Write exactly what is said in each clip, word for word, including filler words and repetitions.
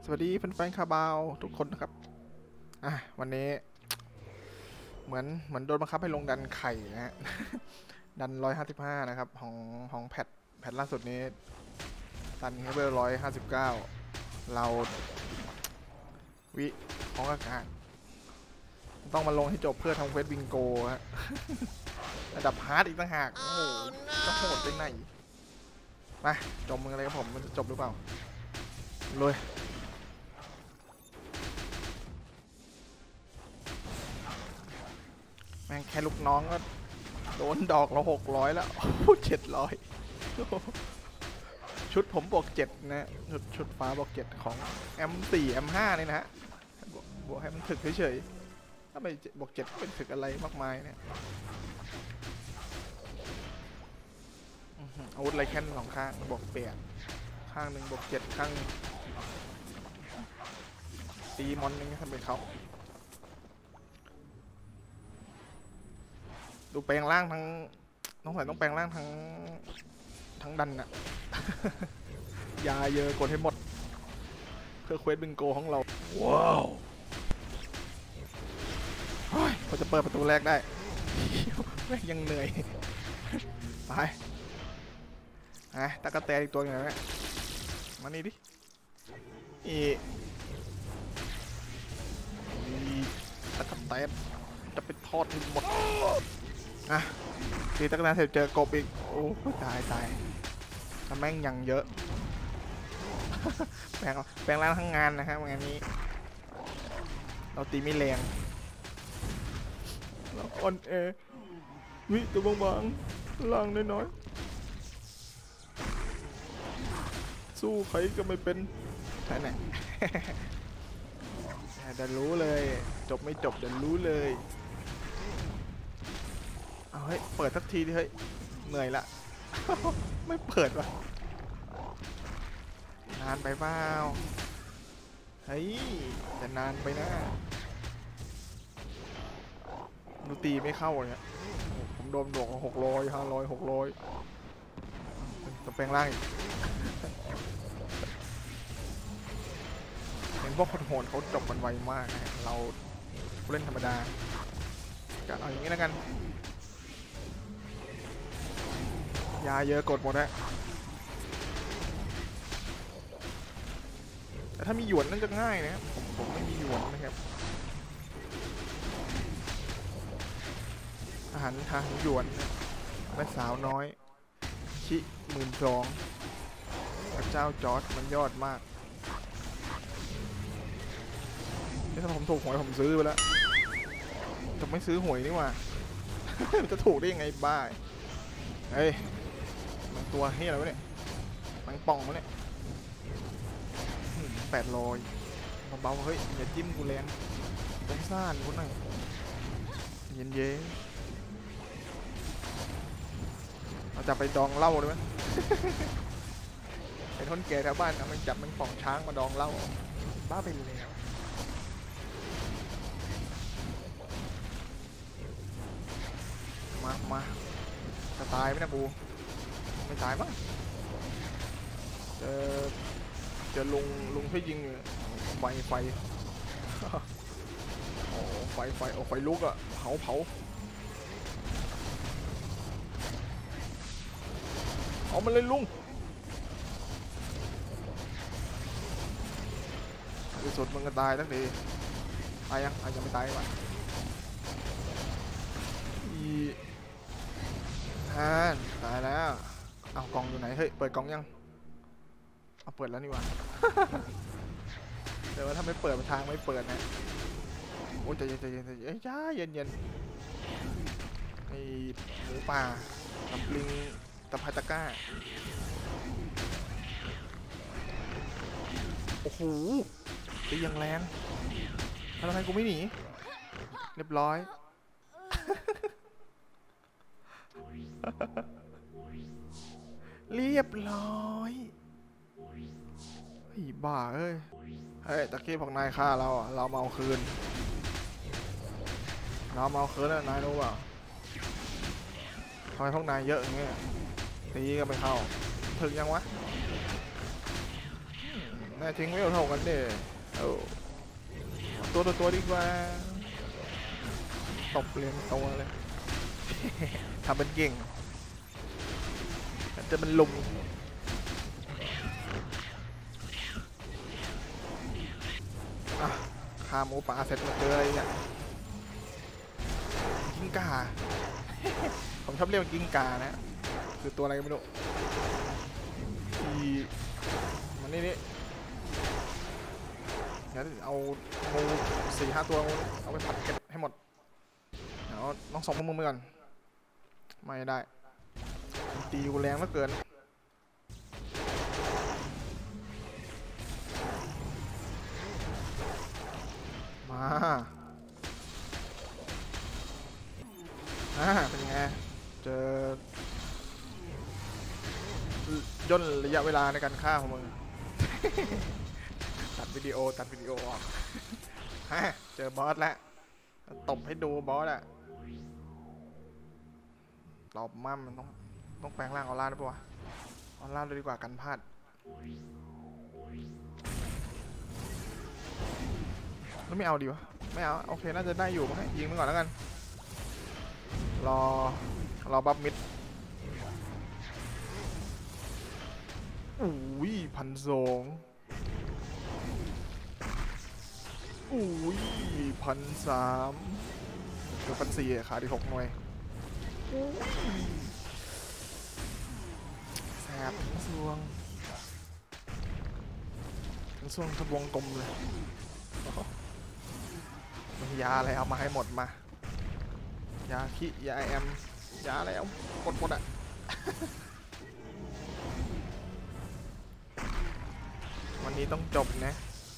สวัสดีแฟนๆคาบาวทุกคนนะครับอ่ะวันนี้เหมือนเหมือนโดนบังคับให้ลงดันไข่นะฮะ ดันร้อยห้าสิบห้านะครับของของแพทแพทล่าสุดนี้ดันให้เบอร์ร้อยห้าสิบเก้าเราวิของอากาศต้องมาลงให้จบเพื่อทำเควสบิงโกฮะ ระดับฮาร์ดอีกต่างหากโอ้โหจะโหดไปไหนมาจมมึงอะไรกับผมมันจะจบหรือเปล่าเลยแม่งแค่ลูกน้องก็โดนดอกเราหกร้อยแล้วเจ็ดร้อยชุดผมบวกเจ็ดนะชุดชุดฟ้าบวกเจ็ดของ เอ็ม โฟร์ เอ็ม ไฟว์ นี่นะฮะบวกให้มันถึกเฉยๆถ้าไม่บวกเจ็ดเป็นถึกอะไรมากมายเนี่ยอาวุธไรแค่สองข้างบวกเปลี่ยนข้างหนึ่งบวกเจ็ดข้างตีมอนนึงทำเป็นเขาดูแปลงร่างทั้งน้องใส่ต้องแปลงร่างทั้งทั้งดันน่ะ ยาเยอะกดให้หมดเพื่อเควสบิงโกของเราว้าวพอจะเปิดประตูแรกได้แม่งยังเหนื่อยไปนะตะกะแตนอีกตัวนึงนะมานี่ดิอีตะกะแตนจะไปทอดให้หมดอ่ะทีตะกะแตนเสร็จเจอกบอีกโอ้ตายตายทำแม่งยังเยอะแปลงแปลงร่างทั้งงานนะครับงานนี้เราตีไม่แรงเราอ่อนแอวิตัวบางๆล่างน้อยๆสู้ใครก็ไม่เป็นใช่ไหมเดี๋ยวรู้เลยจบไม่จบเดี๋ยวรู้เลยเอาเฮ้ยเปิดสักทีดิเฮ้ยเหนื่อยละ ไม่เปิดวะนานไปเปล่าเฮ้ยจะนานไปนะดูตีไม่เข้าเนี่ยผมโดนดอกหกร้อยห้าร้อยหกร้อยจะแปลงร่างอีกเห็นพวกคนโหดเขาจบมันไวมากนะเราเล่นธรรมดาก็เอาอย่างนี้แล้วกันยาเยอะกดหมดแล้วแต่ถ้ามีหยวนนั่นจะง่ายนะผมผมไม่มีหยวนนะครับอาหารทางหยวนแม่สาวน้อยชิหมื่นสองพระเจ้าจอร์ดมันยอดมากนี่ถ้าผมถูกหวยผมซื้อไปแล้วจะไม่ซื้อหวยนี่หว่า จะถูกได้ยังไงบ้าเฮ้ยมันตัวเฮียอะไรวะเนี่ยมันป่องวะเนี่ยแปดร้อยเบาๆเฮ้ยอย่าจิ้มกูแรงต้องซ่านกูหน่อยเย็นเย้เราจะไปดองเหล้าได้ไหม ไอ้ทนแก่แถวบ้านนะมันจับมันป่องช้างมาดองเหล้าบ้าไปเลยมามาจะตายไหมนะกูไม่ตายมั้งเจอเจอลุงลุงช่วยยิงไฟไฟโอ้ไฟไฟโอ้ไฟลุกอะเผาเผาเอามันเลยลุงที่สุดมึงก็ตายทั้งทีตายยังตายยังไม่ตายวะอีฮ่าตายแล้วเอากล่องอยู่ไหนเฮ้ยเปิดกล่องยังเอาเปิดแล้วนี่วะ เดี๋ยวถ้าไม่เปิดทางไม่เปิดนะโอ้ใจเย็นใจเย็นใจเย็นจ้าเย็นเย็นไอหมูป่ากับลิงตะไคตะก้าโอ้โหตียังแรงทำไมกูไม่หนีเรียบร้อย เรียบร้อยไอ้บ้าเอ้ยเฮ้ยตะกี้พวกนายฆ่าเราอ่ะเรามาเอาคืนเรามาเอาคืนแล้วนายรู้เปล่าทำไมพวกนายเยอะอย่างเงี้ยตีก็ไม่เข้าถึงยังวะแน่น่าทิ้งไม่เอาเท่ากันเด้เอาตัวตัวตัวดีกว่าตบเรียงตัวเลย ทำเป็นเก่งจะเป็นลุมอ่ะฆ่าหมูป่าเสร็จมาเจออะไรเนี่ยกิ้งก่า ผมชอบเรียกว่ากิ้งก่านะคือตัวอะไรไม่รู้ที่มันนี่นี่เดี๋ยวเอางูสี่ห้าตัวเอาไปผัดเก็บให้หมดเดี๋ยวน้องส่งพวกมึงไปก่อนไม่ได้ตีกูแรงเหลือเกินมาอ่าเป็นไงเจอย่นระยะเวลาในการฆ่าของมึง ตัดวิดีโอตัดวิดีโอออก ฮะเจอบอสแล้วตบให้ดูบอสอะตอบมั่มมันต้องต้องแปลงร่างออร่าได้ปะวะออร่าเลยดีกว่ากันพลาดแล้วไม่เอาดีวะไม่เอาโอเคน่าจะได้อยู่มั้งยิงมันก่อนแล้วกันรอรอบัฟมิดอุ้ยพันสองอุ้ยพันสามเกือบพันสี่ขาดีหกหน่วยแสบทั้งซวงทั้งซวงทะวงกลมเลยมียาอะไรเอามาให้หมดมายาขี้ยาแอมยาอะไรเอากดหมดอ่ะ วันนี้ต้องจบนะ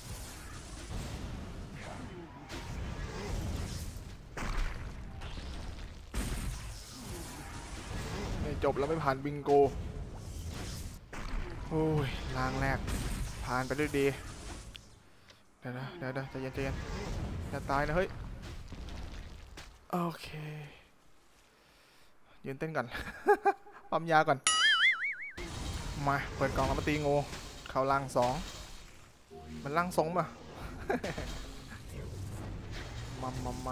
ไม่จบแล้วไม่ผ่านบิงโกโอ้ยลางแรกผ่านไปด้วยดีเดี๋ยวนะเดี๋ยวเดี๋ยวใจเย็นใจเย็นอย่าตายนะเฮ้ยโอเคยืนเต้นก่อน ปั๊มยาก่อนมาเปิดกล่องแล้วมาตีงูเข้าล่างสองมันล่างสองมา มามามา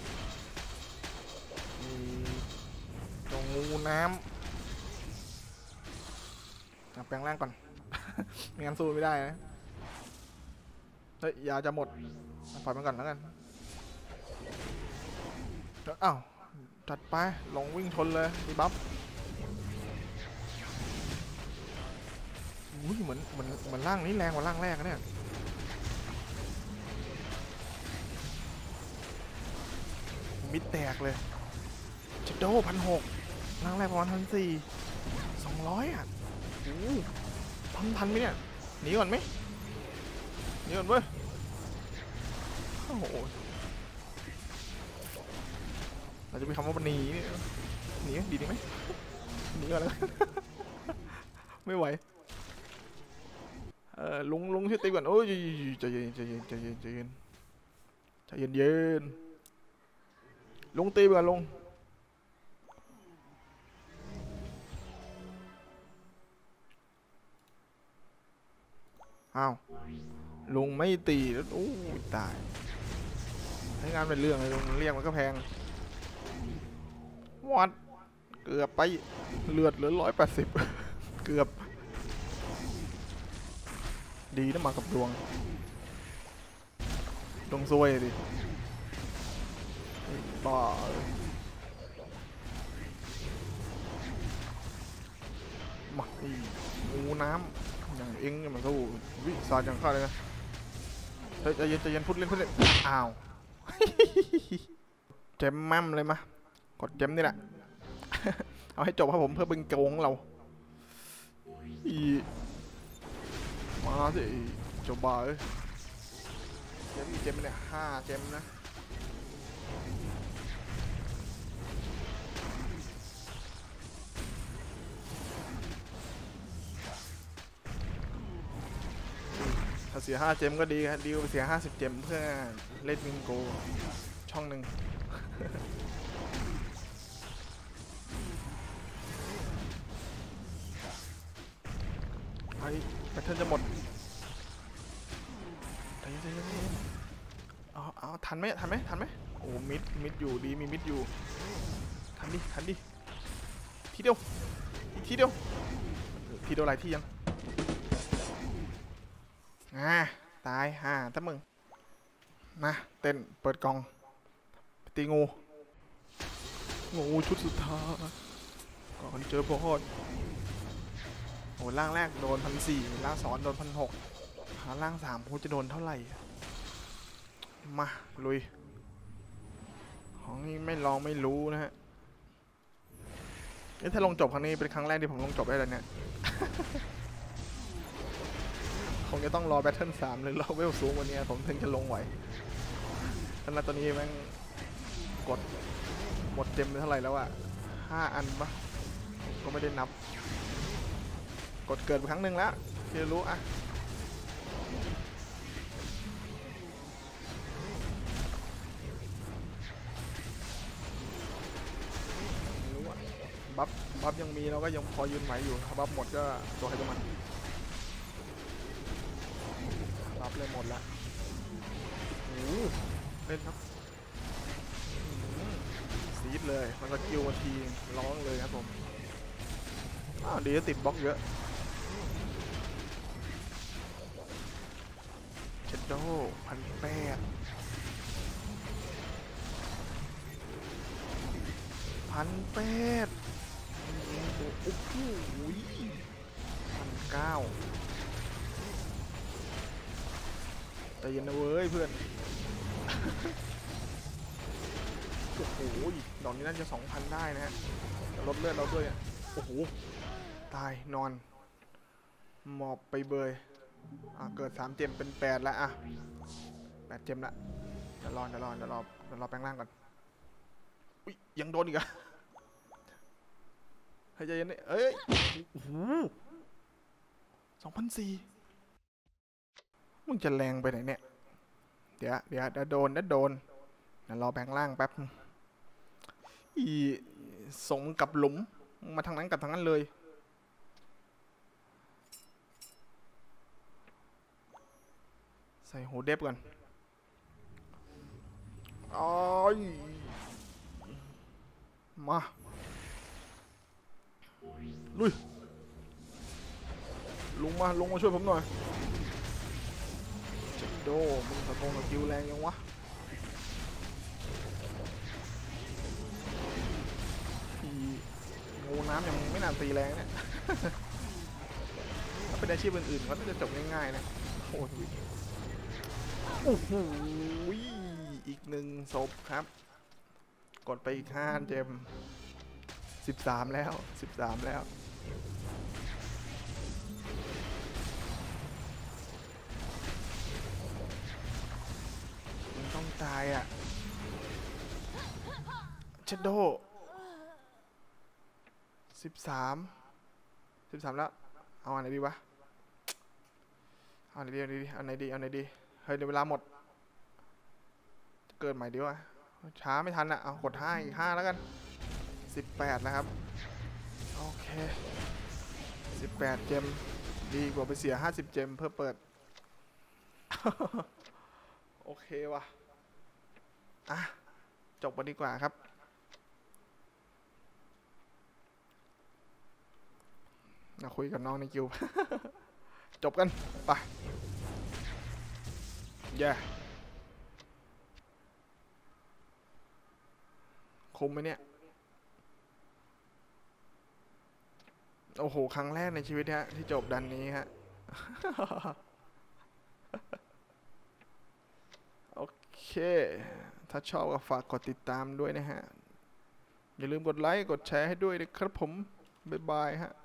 มีตรงงูน้ำแปลงร่างก่อน ไม่งั้นสู้ไม่ได้นะเฮ้ยยาจะหมดปล่อยมันก่อนแล้วกันอ้าวจัดไปลงวิ่งชนเลยดีบัฟอุ้ยเหมือนเหมือนเหมือนร่างนี้แรงกว่าร่างแรกนะเนี่ยมิดแตกเลยชิโดพันหกร่างแรกประมาณพันสี่สองร้อยอ่ะโอ้พันพันไหมเนี่ยหนีก่อนไหมหนีก่อนเว้ยโอ้โหเราจะมีคำว่าหนีหนีดีดีไหมหนีก่อนแล้ว ไม่ไหวเออลุงลุงช่วยตีก่อนโอ้ยใจเย็นใจเย็นใจเย็นใจเย็นใจเย็นเย็นลุงตีก่อนลุงอ้าวลุงไม่ตีแล้วโอ้ยตายให้งานเป็นเรื่องเลยลุงเรียกมันก็แพงวัดเกือบไปเลือดเหลือร้อยแปดสิบเกือบดีนะมากับดวงดวงซวยดิบ้ามาอีงูน้ำอย่างเอ็งมันสู้วิสานอย่างข้าเลยนะเฮ้ยใจเย็นใจเย็นพูดเล่นพูดเล่นอ้าวเจมแม่มเลยมากดเจมนี่แหละเอาให้จบครับผมเพื่อเป็นโกงเราอีมาสิจบบ่ายเจมเจมเนี่ยห้าเจมนะถ้าเสียห้าเจมก็ดีครับดีกว่าเสียห้าสิบเจมเพื่อเล่นวิงโกช่องหนึ่งไอ้แพทเทิร์นจะหมดใจเย็นเอาเอาทันไหมทันไหมทันไหมโอ้มิดมิดอยู่ดีมีมิดอยู่ทันดิทันดิทีเดียวอีกทีเดียวทีเดียวหลายที่ยังอ่าตายห่าถ้ามึงนะเต้นเปิดกล่องตีงูงูชุดสุดท้ายก่อนเจอบอสโอ้ล่างแรกโดนพันสี่ล่างสองโดนพันหกหาล่างสามกูจะโดนเท่าไหร่มาลุยของนี้ไม่ลองไม่รู้นะฮะนี่ถ้าลงจบครั้งนี้เป็นครั้งแรกที่ผมลงจบได้เลยเนี่ยคงจะต้องรอแบทเทิลสามหรือรอเวลสูงวันนี้ผมถึงจะลงไหวขณะตอนนี้แม่งกดหมดเต็มไปเท่าไหร่แล้วอะห้าอันปะก็ไม่ได้นับกดเกิดไปครั้งหนึ่งแล้วที่รู้อะบัฟบัฟยังมีเราก็ยังพอยืนไหวอยู่ถ้าบัฟหมดก็ตัวใครตัวมันบัฟเลยหมดละโอ้เล่นครับซีดเลยมันก็คิวมาทีร้องเลยครับผมอ้าวดีติดบล็อกเยอะเจ็ดโดพันแปดพันแปดโอ้โหพันเก้าแต่เย็นนะเว้ยเพื่อนโอ้โหดอกนี้น่าจะสองพันได้นะฮะลดเลือดเราด้วยโอ้โหตายนอนหมอบไปเบยอ่ะเกิดสามเจมเป็นแปดแล้วอ่ะแปดเจมละเดี๋ยวรอเดี๋ยวรอเดี๋ยวรอเดี๋ยวรอแปลงร่างก่อนอุ้ยยังโดนอีกอะให้ใจเย็นดิเอ้ยโอ้โหสองพันสี่มึงจะแรงไปไหนเนี่ยเดี๋ยวเดี๋ยวเดี๋ยวโดนเดี๋ยวโดนเดี๋ยวรอแปลงร่างแป๊บอีส่งกับหลุมมาทางนั้นกับทางนั้นเลยใส่หูเด็บก่อนอ้อยมาลุยลงมาลงมาช่วยผมหน่อยเจ็ดโดมึงตะโกนกับคิวแรงยังวะงูน้ำยังไม่นานตีแรงเนี่ยถ้าเป็นอาชีพอื่นๆเขาจะจบง่ายๆนะโอ้โหโอ้โหอีกหนึ่งศพครับกดไปอีกห้าเจมสิบสามแล้วสิบสามแล้วมันต้องตายอ่ะเชดโดสิบสามสิบสามแล้วเอาอันไหนดีวะเอาอันไหนดีเอาไหนดีเอาไหนดีเฮ้ยเดี๋ยวเวลาหมดเกิดใหม่ดีวะช้าไม่ทันอ่ะเอากดห้าอีกห้าแล้วกันสิบแปดแล้วครับโอเคสิบแปดเจมดีกว่าไปเสียห้าสิบเจมเพื่อเปิด โอเควะอ่ะจบกันดีกว่าครับมาคุยกับน้องในคิว จบกันไปเย้คุ้มไหมเนี่ยโอ้โหครั้งแรกในชีวิตฮะที่จบดันนี้ฮะ โอเคถ้าชอบก็ฝากกดติดตามด้วยนะฮะอย่าลืมกดไลค์กดแชร์ให้ด้วยนะครับผมบ๊ายบายฮะ